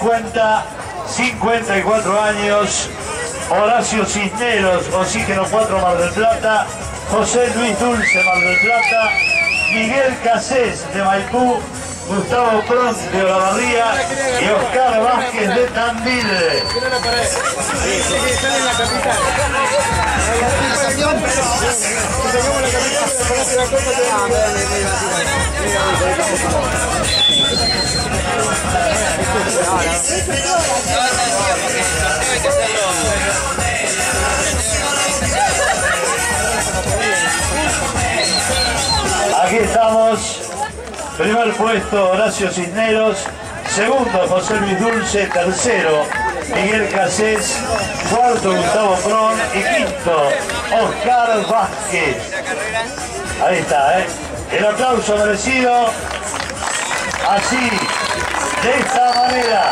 50, 54 años. Horacio Cisneros, Oxígeno 4, Mar del Plata. José Luis Dulce, Mar del Plata. Miguel Casés, de Maipú. Gustavo Pron, de Olavarría. Y Oscar Vázquez, de Tandil. Aquí estamos. Primer puesto Horacio Cisneros, segundo José Luis Dulce, tercero Miguel Casés, cuarto Gustavo Pron y quinto Oscar Vázquez. Ahí está, el aplauso merecido. Así, de esta manera.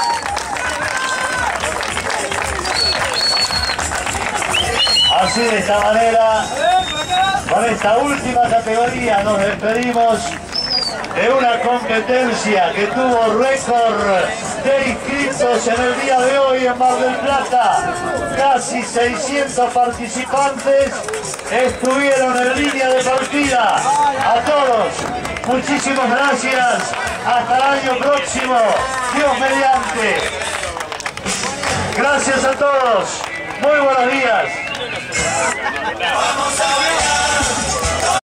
Así, de esta manera, con esta última categoría nos despedimos de una competencia que tuvo récord de inscritos en el día de hoy en Mar del Plata. Casi 600 participantes estuvieron en línea de partida. A todos, muchísimas gracias. Hasta el año próximo, Dios mediante. Gracias a todos. Muy buenos días.